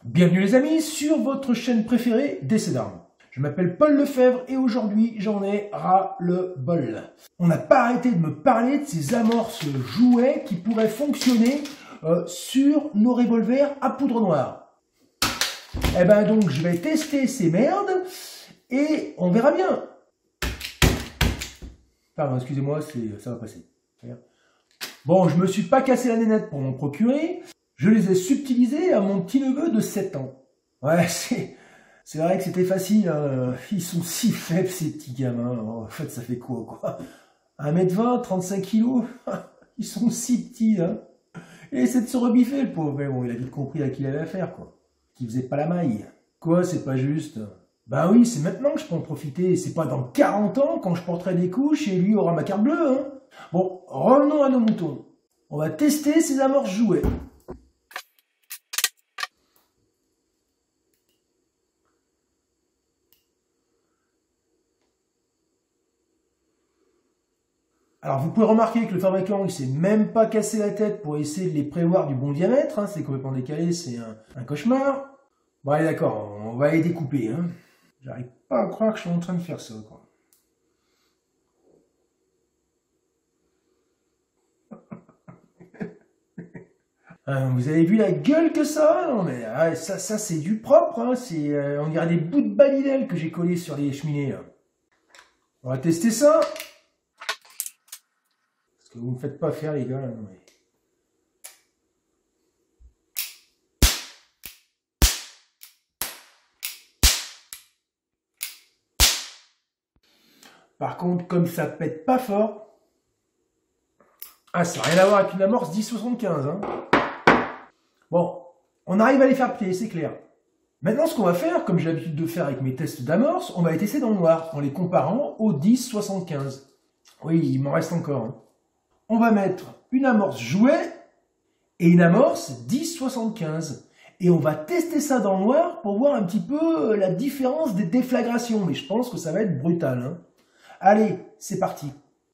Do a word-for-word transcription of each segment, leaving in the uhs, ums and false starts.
Bienvenue les amis sur votre chaîne préférée d'essais d'armes. Je m'appelle Paul Lefebvre et aujourd'hui j'en ai ras le bol. On n'a pas arrêté de me parler de ces amorces jouets qui pourraient fonctionner euh, sur nos revolvers à poudre noire. Eh ben donc je vais tester ces merdes et on verra bien. Pardon, excusez-moi, ça va passer. Bon, je me suis pas cassé la nénette pour m'en procurer. Je les ai subtilisés à mon petit-neveu de sept ans. Ouais, c'est c'est vrai que c'était facile. Hein. Ils sont si faibles, ces petits gamins. En fait, ça fait quoi, quoi un mètre vingt, trente-cinq kilos. Ils sont si petits, hein. Il essaie de se rebiffer, le pauvre. Mais bon, il a vite compris à qui il avait affaire, quoi. Qu'il faisait pas la maille. Quoi, c'est pas juste? Bah oui, c'est maintenant que je peux en profiter. C'est pas dans quarante ans, quand je porterai des couches, et lui aura ma carte bleue, hein. Bon, revenons à nos moutons. On va tester ces amorces jouets. Alors vous pouvez remarquer que le fabricant il s'est même pas cassé la tête pour essayer de les prévoir du bon diamètre, hein. C'est complètement décalé, c'est un, un cauchemar. Bon allez d'accord, on va les découper. Hein. J'arrive pas à croire que je suis en train de faire ça, quoi. Hein, vous avez vu la gueule que ça? Non mais ah, ça, ça c'est du propre, hein. C'est, euh, on dirait des bouts de balinelle que j'ai collés sur les cheminées. Là. On va tester ça. Que vous ne me faites pas faire les gars. Là, non, mais... Par contre, comme ça pète pas fort, ah, ça n'a rien à voir avec une amorce dix soixante-quinze. Hein. Bon, on arrive à les faire plier, c'est clair. Maintenant, ce qu'on va faire, comme j'ai l'habitude de faire avec mes tests d'amorce, on va les tester dans le noir, en les comparant au dix soixante-quinze. Oui, il m'en reste encore. Hein. On va mettre une amorce jouet et une amorce dix soixante-quinze. Et on va tester ça dans le noir pour voir un petit peu la différence des déflagrations. Mais je pense que ça va être brutal. Hein. Allez, c'est parti.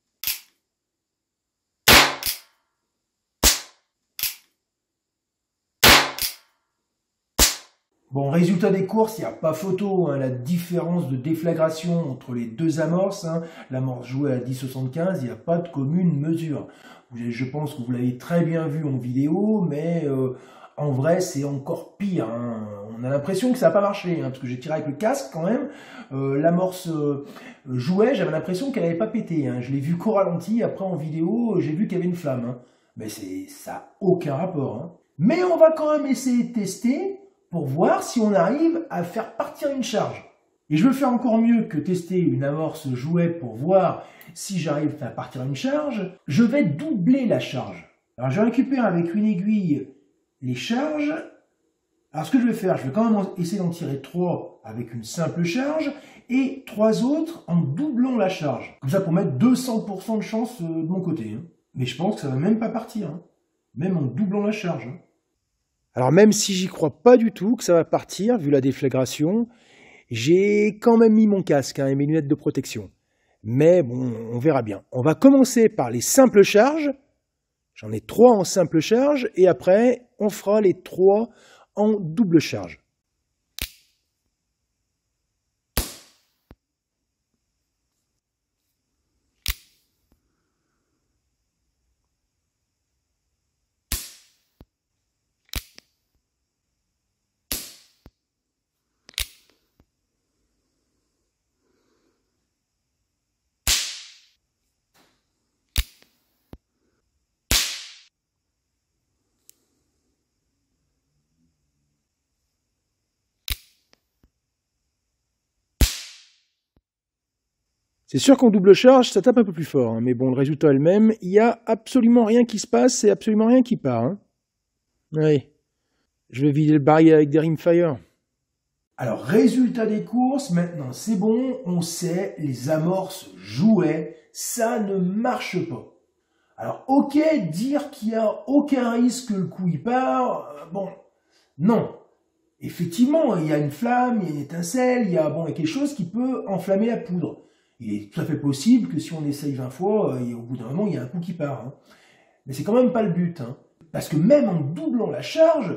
Bon, résultat des courses, il n'y a pas photo, hein, la différence de déflagration entre les deux amorces, hein, l'amorce jouée à dix soixante-quinze, il n'y a pas de commune mesure. Je pense que vous l'avez très bien vu en vidéo, mais euh, en vrai, c'est encore pire. Hein. On a l'impression que ça n'a pas marché, hein, parce que j'ai tiré avec le casque quand même. Euh, l'amorce euh, jouet, j'avais l'impression qu'elle n'avait pas pété. Hein. Je l'ai vu qu'au ralenti, après en vidéo, j'ai vu qu'il y avait une flamme. Hein. Mais ça n'a aucun rapport. Hein. Mais on va quand même essayer de tester pour voir si on arrive à faire partir une charge. Et je veux faire encore mieux que tester une amorce jouet pour voir si j'arrive à faire partir une charge. Je vais doubler la charge. Alors je récupère avec une aiguille les charges. Alors ce que je vais faire, je vais quand même essayer d'en tirer trois avec une simple charge et trois autres en doublant la charge. Comme ça pour mettre deux cents pour cent de chance de mon côté. Mais je pense que ça va même pas partir, même en doublant la charge. Alors même si j'y crois pas du tout que ça va partir, vu la déflagration, j'ai quand même mis mon casque hein, et mes lunettes de protection. Mais bon, on verra bien. On va commencer par les simples charges. J'en ai trois en simple charge et après, on fera les trois en double charge. C'est sûr qu'en double charge, ça tape un peu plus fort, hein, mais bon, le résultat est le même. Il n'y a absolument rien qui se passe et absolument rien qui part. Hein. Oui, je vais vider le baril avec des rimfire. Alors, résultat des courses, maintenant c'est bon, on sait, les amorces jouets, ça ne marche pas. Alors, ok, dire qu'il n'y a aucun risque que le coup y part, euh, bon, non. Effectivement, il y a une flamme, il y a une étincelle, il y a, bon, il y a quelque chose qui peut enflammer la poudre. Il est tout à fait possible que si on essaye vingt fois, euh, au bout d'un moment, il y a un coup qui part. Hein. Mais c'est quand même pas le but. Hein. Parce que même en doublant la charge,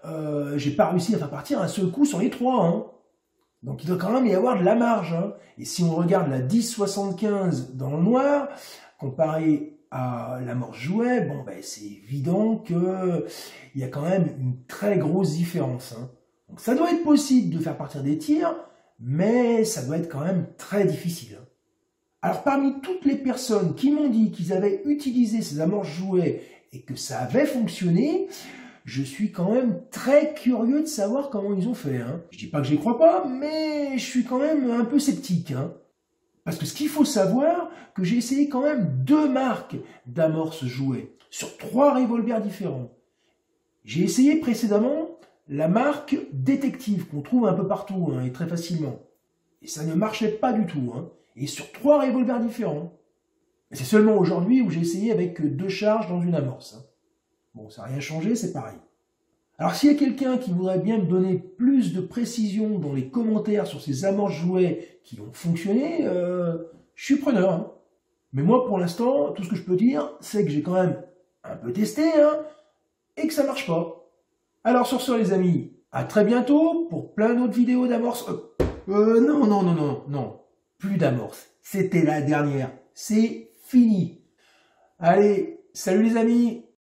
euh, j'ai pas réussi à faire partir un seul coup sur les trois. Hein. Donc il doit quand même y avoir de la marge. Hein. Et si on regarde la dix soixante-quinze dans le noir, comparé à l'amorce jouet, bon ben c'est évident que il y a quand même une très grosse différence. Hein. Donc ça doit être possible de faire partir des tirs, mais ça doit être quand même très difficile. Hein. Alors parmi toutes les personnes qui m'ont dit qu'ils avaient utilisé ces amorces jouets et que ça avait fonctionné, je suis quand même très curieux de savoir comment ils ont fait. Hein. Je dis pas que j'y crois pas, mais je suis quand même un peu sceptique. Hein. Parce que ce qu'il faut savoir, que j'ai essayé quand même deux marques d'amorces jouets sur trois revolvers différents. J'ai essayé précédemment la marque Détective, qu'on trouve un peu partout hein, et très facilement. Et ça ne marchait pas du tout. Hein. Et sur trois revolvers différents. Et c'est seulement aujourd'hui où j'ai essayé avec deux charges dans une amorce. Hein. Bon, ça n'a rien changé, c'est pareil. Alors s'il y a quelqu'un qui voudrait bien me donner plus de précision dans les commentaires sur ces amorces jouets qui ont fonctionné, euh, je suis preneur. Hein. Mais moi, pour l'instant, tout ce que je peux dire, c'est que j'ai quand même un peu testé, hein, et que ça marche pas. Alors sur ce, les amis, à très bientôt pour plein d'autres vidéos d'amorces. Euh, euh, non, non, non, non, non, plus d'amorces. C'était la dernière. C'est fini. Allez, salut les amis!